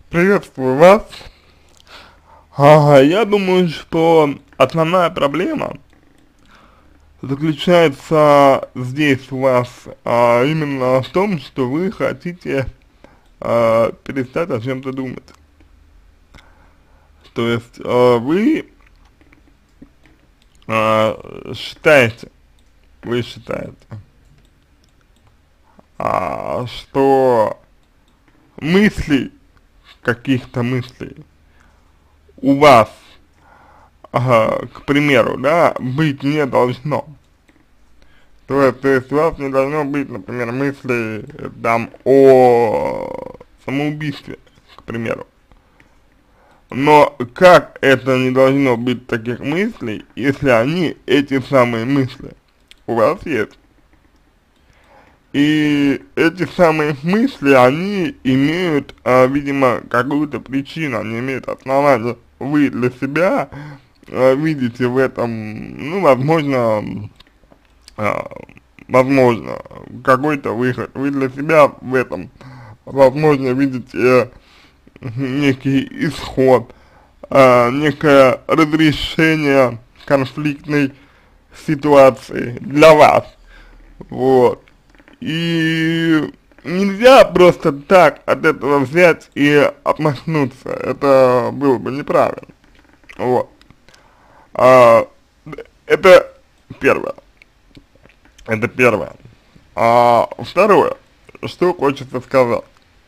Приветствую вас. Я думаю, что основная проблема заключается здесь у вас именно в том, что вы хотите перестать о чем-то думать. То есть вы считаете, вы считаете, что мыслей, каких-то мыслей у вас, к примеру, да, быть не должно. То есть у вас не должно быть, например, мыслей там о самоубийстве, к примеру. Но как это не должно быть таких мыслей, если они, эти самые мысли, у вас есть? И эти самые мысли, они имеют, видимо, какую-то причину, они имеют основание. Вы для себя видите в этом, ну, а, возможно, какой-то выход. Вы для себя в этом, возможно, видите некий исход, некое разрешение конфликтной ситуации для вас. Вот. И нельзя просто так от этого взять и отмахнуться. Это было бы неправильно. Вот. А, это первое. Это первое. Второе, что хочется сказать.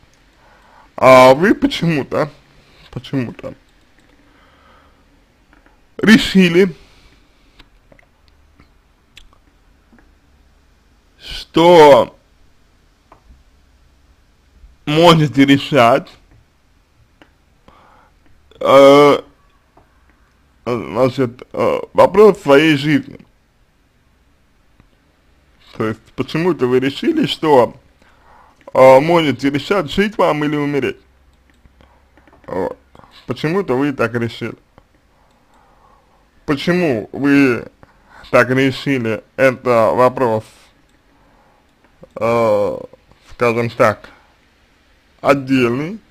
Вы почему-то решили, что можете решать, вопрос своей жизни. То есть, почему-то вы решили, что можете решать, жить вам или умереть. Вот. Почему-то вы так решили. Почему вы так решили, это вопрос, скажем так, отдельный,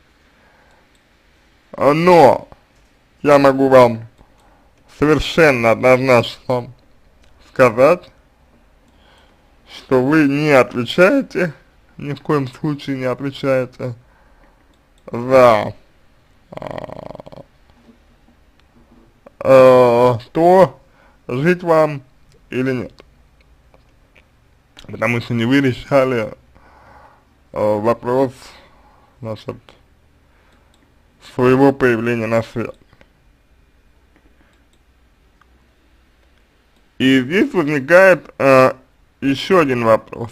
но я могу вам совершенно однозначно сказать, что вы не отвечаете, ни в коем случае не отвечаете за то, жить вам или нет. Потому что не вы решали вопрос, значит, своего появления на свет. И здесь возникает еще один вопрос.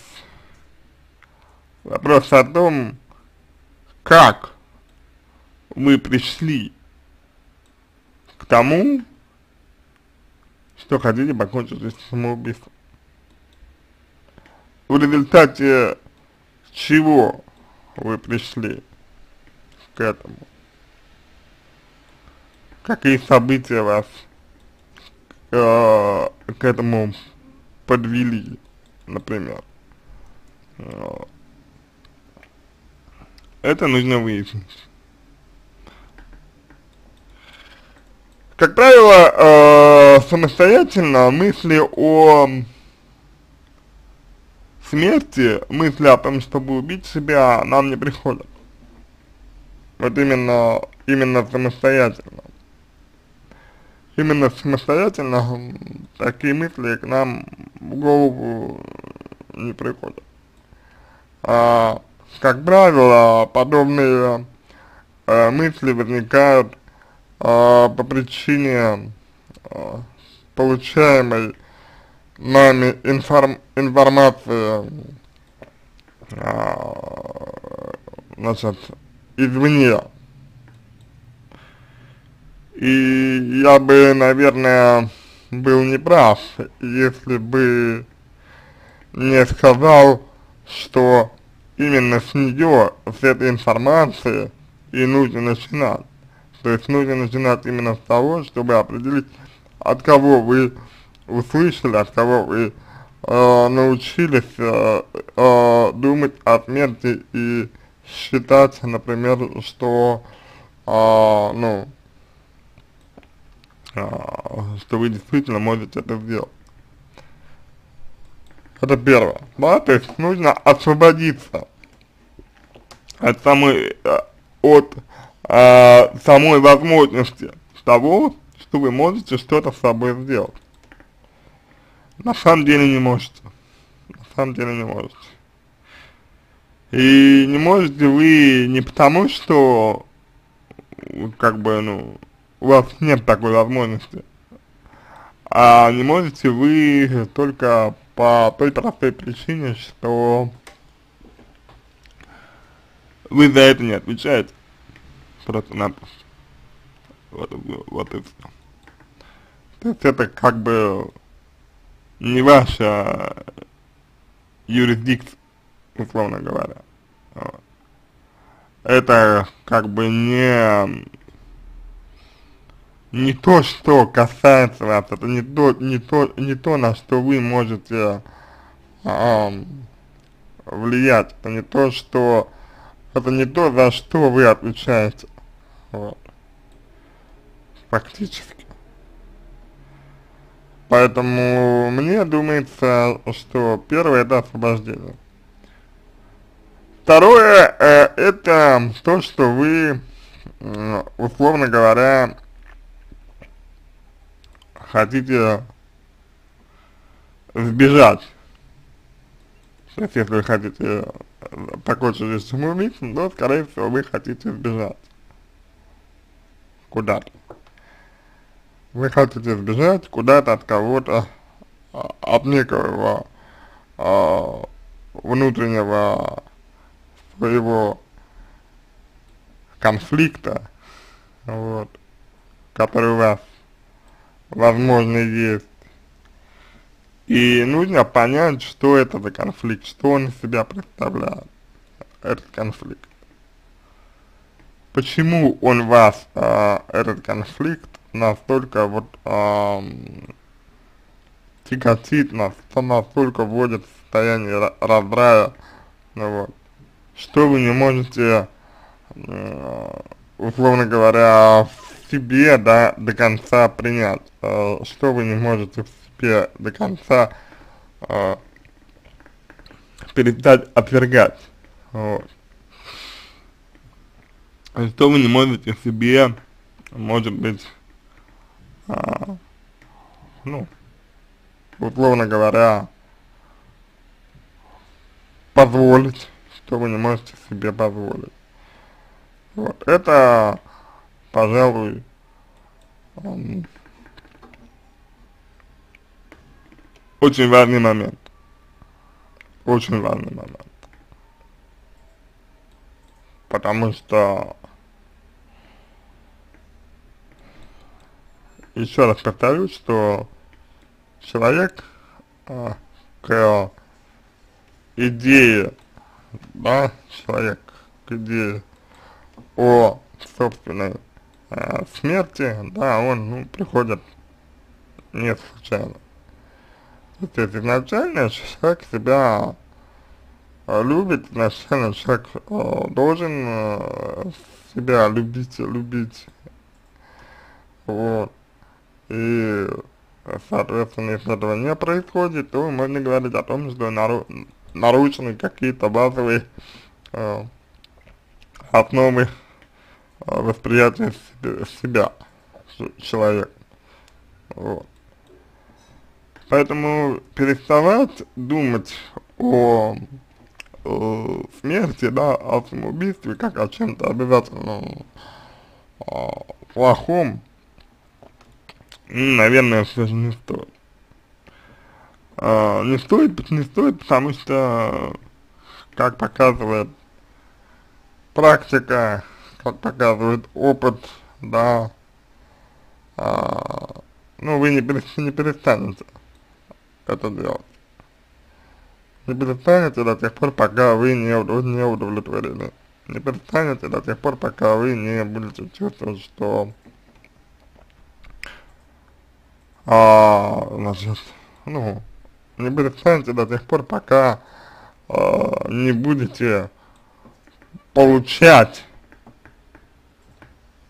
Вопрос о том, как вы пришли к тому, что хотите покончить жизнь самоубийством. В результате чего вы пришли к этому? Какие события вас к этому подвели, например? Это нужно выяснить. Как правило, самостоятельно мысли о смерти, мысли о том, чтобы убить себя, нам не приходят. Вот именно самостоятельно. Именно самостоятельно такие мысли к нам в голову не приходят. Как правило, подобные мысли возникают по причине получаемой нами информации, значит, извне. И я бы, наверное, был неправ, если бы не сказал, что именно с нее, с этой информации и нужно начинать. То есть нужно начинать именно с того, чтобы определить, от кого вы услышали, от кого вы научились думать о смерти и считать, например, что ну, что вы действительно можете это сделать. Это первое, да, то есть нужно освободиться от самой возможности того, что вы можете что-то с собой сделать. На самом деле не можете. На самом деле не можете. И не можете вы не потому, что как бы, ну, у вас нет такой возможности, а не можете вы только по той простой причине, что вы за это не отвечаете. Просто-напросто. Вот и все. То есть это как бы не ваша юрисдикция, условно говоря. Вот. Это как бы не то, что касается вас, это не то, на что вы можете влиять, это не то, за что вы отвечаете, вот, фактически. Поэтому мне думается, что первое это освобождение. Второе, это то, что вы, условно говоря, хотите сбежать. То есть, если вы хотите покончить с самоубийством, то, скорее всего, вы хотите сбежать куда-то. Вы хотите сбежать куда-то от кого-то, от некого внутреннего своего конфликта, вот, который у вас, возможно, есть. И нужно понять, что это за конфликт, что он из себя представляет, этот конфликт. Почему он вас, этот конфликт, настолько вот тяготит, настолько вводит в состояние раздрая, ну, вот, что вы не можете, условно говоря, в себе, да, до конца принять, что вы не можете в себе до конца перестать отвергать, вот. Что вы не можете себе, может быть, ну, условно говоря, позволить, что вы не можете себе позволить. Вот, это, пожалуй, очень важный момент. Очень важный момент. Потому что, еще раз повторюсь, что человек к идее, да, человек к идее о собственной смерти, да, он, ну, приходит не случайно. То есть изначально человек себя любит, изначально человек должен себя любить, вот, и, соответственно, если этого не происходит, то можно говорить о том, что нарушены какие-то базовые основы восприятия себя человека, вот. Поэтому переставать думать о смерти, да, о самоубийстве, как о чем-то обязательно плохом, наверное, все же не стоит. Не стоит, потому что, как показывает практика, как показывает опыт, да, ну, вы не перестанете это делать. Не перестанете до тех пор, пока вы не удовлетворены. Не перестанете до тех пор, пока вы не будете чувствовать, что, значит, ну, не перестанете до тех пор, пока не будете получать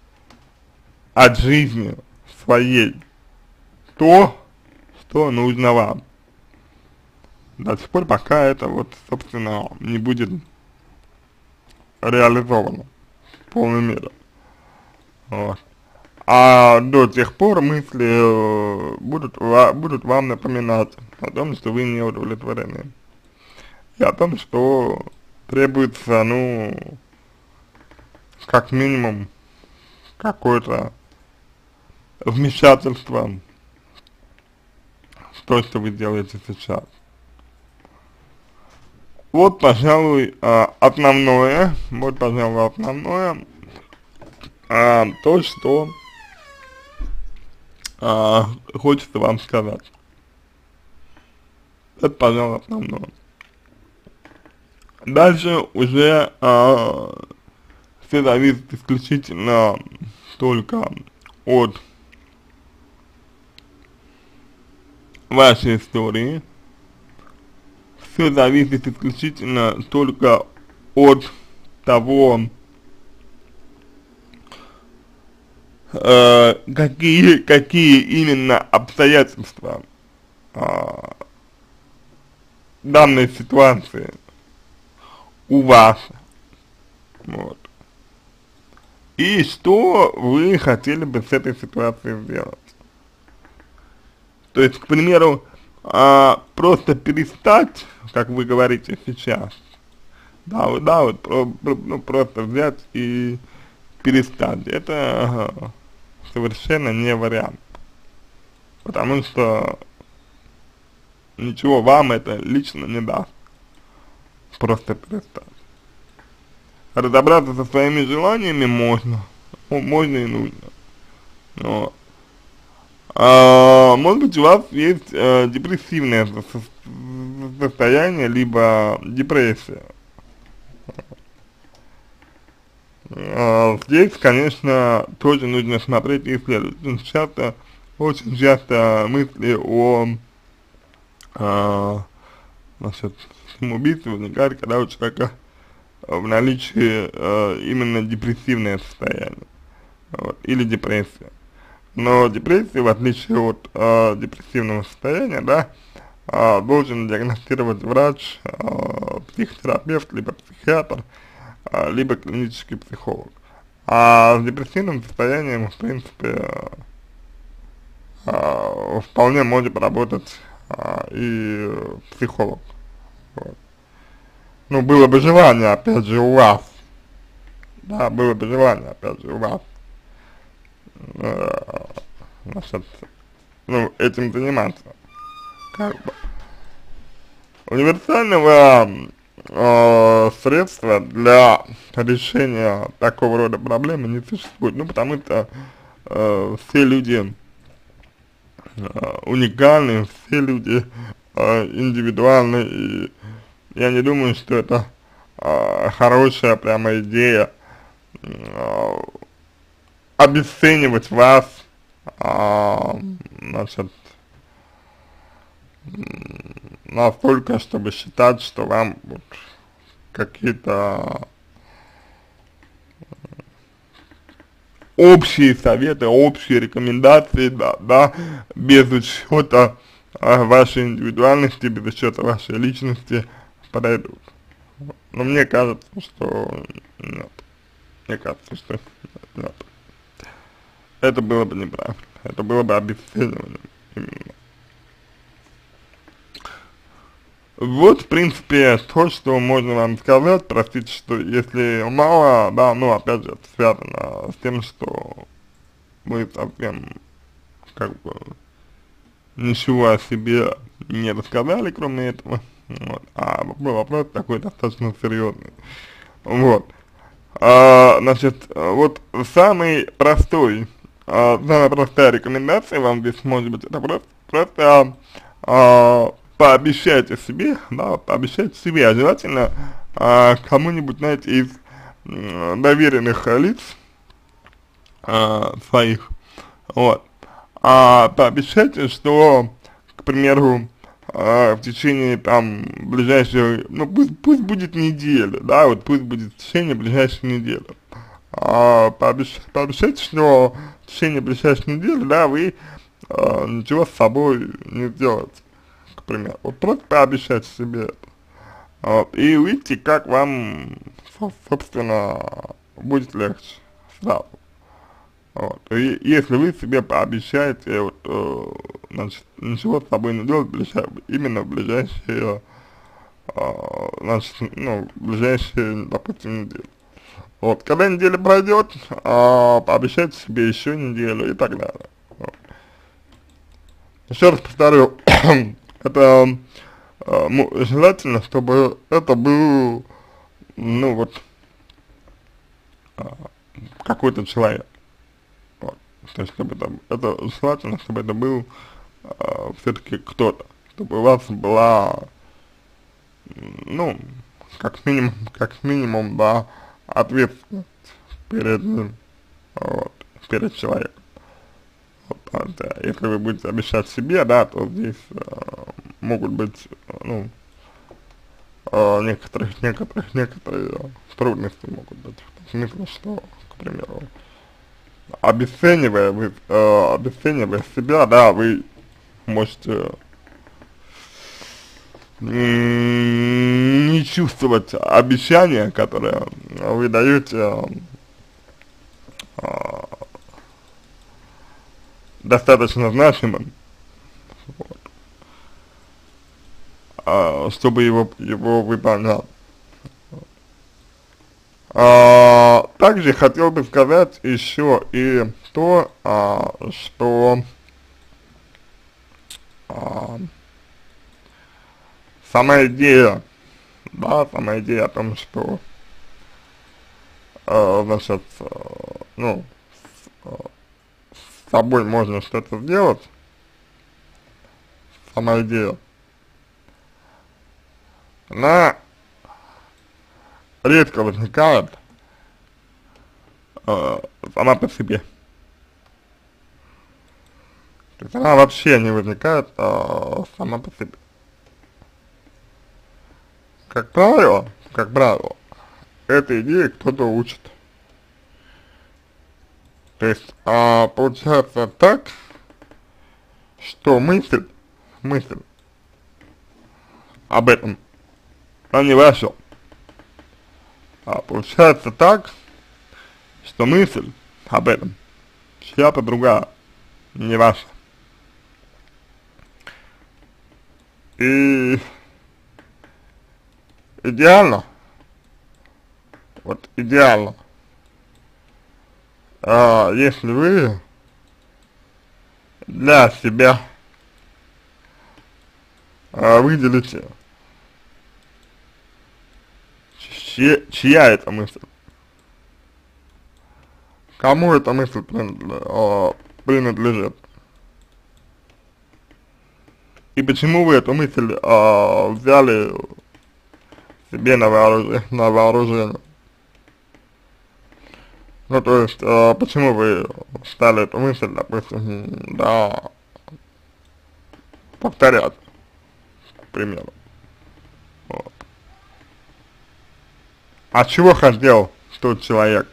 от жизни своей то, что нужно вам. До тех пор, пока это вот, собственно, не будет реализовано в полной мере. Вот. А до тех пор мысли будут вам напоминать о том, что вы не удовлетворены. И о том, что требуется, ну, как минимум, какое-то вмешательство в то, что вы делаете сейчас. Вот, пожалуй, основное, то, что хочется вам сказать. Это, пожалуй, основное. Дальше уже все зависит исключительно только от вашей истории. Все зависит исключительно только от того, какие именно обстоятельства данной ситуации у вас, вот, и что вы хотели бы с этой ситуацией сделать. То есть, к примеру, просто перестать, как вы говорите сейчас, ну, просто взять и перестать, это совершенно не вариант, потому что ничего вам это лично не даст, просто перестать. Разобраться со своими желаниями можно, можно и нужно, но может быть, у вас есть депрессивное состояние, либо депрессия. Здесь, конечно, тоже нужно смотреть и исследовать. Очень часто мысли о насчет самоубийства возникают, когда у человека в наличии именно депрессивное состояние, вот, или депрессия. Но депрессия, в отличие от депрессивного состояния, да, должен диагностировать врач, психотерапевт, либо психиатр, либо клинический психолог. А с депрессивным состоянием, в принципе, вполне может работать и психолог. Вот. Ну, было бы желание, опять же, у вас, да, было бы желание, опять же, у вас, значит, ну, этим заниматься, как бы. Универсального средства для решения такого рода проблемы не существует, ну, потому что все люди уникальны, все люди индивидуальны, и я не думаю, что это хорошая прямо идея обесценивать вас, значит, настолько, чтобы считать, что вам вот какие-то общие советы, общие рекомендации, да, без учета вашей индивидуальности, без учета вашей личности подойдут. Но мне кажется, что нет. Мне кажется, что нет. Это было бы неправильно. Это было бы обесцениванием именно. Вот, в принципе, то, что можно вам сказать. Простите, что если мало, да, ну, опять же, это связано с тем, что вы совсем, как бы, ничего о себе не рассказали, кроме этого. Вот. А вопрос такой достаточно серьезный. Вот. Значит, вот самая простая рекомендация вам здесь может быть, это просто пообещайте себе, да, пообещайте себе, а желательно кому-нибудь, знаете, из доверенных лиц своих, вот, пообещайте, что, к примеру, в течение там ближайшей, ну пусть будет неделя, да, вот пусть будет в течение ближайшей недели, пообещайте, что в течение ближайшей недели, да, вы ничего с собой не сделаете, к примеру. Вот просто пообещайте себе это. Вот, и увидите, как вам, собственно, будет легче сразу. Вот. И если вы себе пообещаете, вот, значит, ничего с собой не делать именно в ближайшие, значит, ну, ближайшие, допустим, недели. Вот, когда неделя пройдет, пообещайте себе еще неделю и так далее. Вот. Еще раз повторю, это желательно, чтобы это был, ну вот, какой-то человек. Вот. То есть, чтобы это желательно, чтобы это был все-таки кто-то, чтобы у вас была, ну, как минимум, да, ответственность перед ним, вот, перед человеком. Вот, если вы будете обещать себе, да, то здесь могут быть, ну, некоторые трудности могут быть. В смысле, что, к примеру, обесценивая себя, да, вы можете не чувствовать обещания, которые вы даете, достаточно значимым, чтобы его выполнять. Также хотел бы сказать еще и то, что сама идея, да, сама идея о том, что, значит, ну, с собой можно что-то сделать, сама идея, она редко возникает сама по себе. То есть она вообще не возникает сама по себе. Как правило, этой идее кто-то учит. То есть, получается так, что мысль об этом, она не ваша. Получается так, что мысль об этом чья-то другая, не ваша. И идеально, вот идеально, если вы для себя выделите, чья это мысль, кому эта мысль принадлежит, и почему вы эту мысль взяли себе на вооружение. Ну, то есть, почему вы стали эту мысль, допустим, да, повторять, к примеру. Вот. А чего хотел тот человек,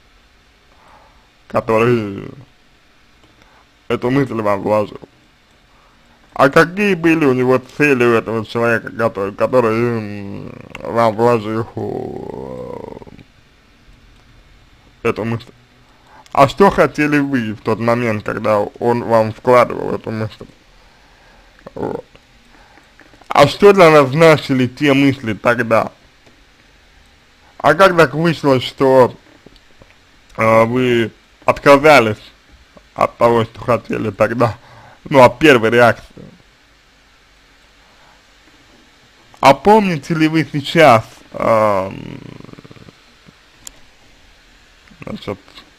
который эту мысль вам вложил? А какие были у него цели у этого человека, который вам вложил эту мысль? А что хотели вы в тот момент, когда он вам вкладывал эту мысль? Вот. А что для вас значили те мысли тогда? А как так вышло, что вы отказались от того, что хотели тогда? Ну, от первой реакции. А помните ли вы сейчас, значит,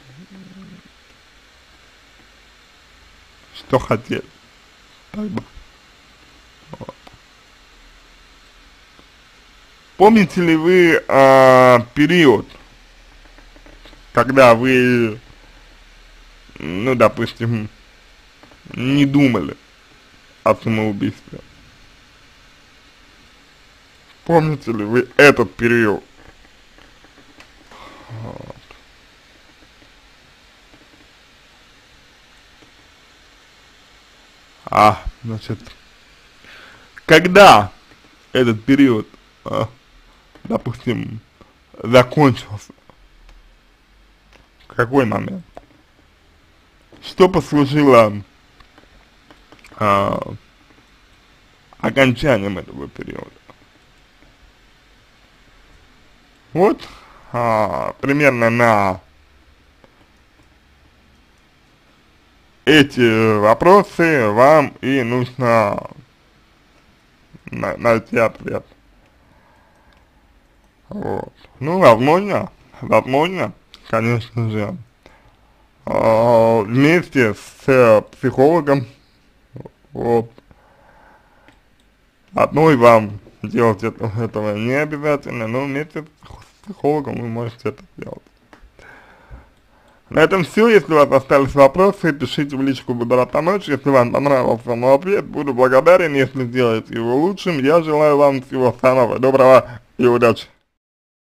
что хотели тогда? Вот. Помните ли вы период, когда вы, ну, допустим, не думали о самоубийстве? Помните ли вы этот период? Вот. Значит, когда этот период, допустим, закончился, в какой момент, что послужило окончанием этого периода? Вот, примерно на эти вопросы вам и нужно найти ответ. Вот. Ну, возможно, конечно же, вместе с психологом, вот, одной вам делать этого не обязательно, но вместе с психологом вы можете это сделать. На этом все. Если у вас остались вопросы, пишите в личку, буду рад помочь. Если вам понравился мой ответ, буду благодарен, если сделаете его лучшим. Я желаю вам всего самого доброго и удачи.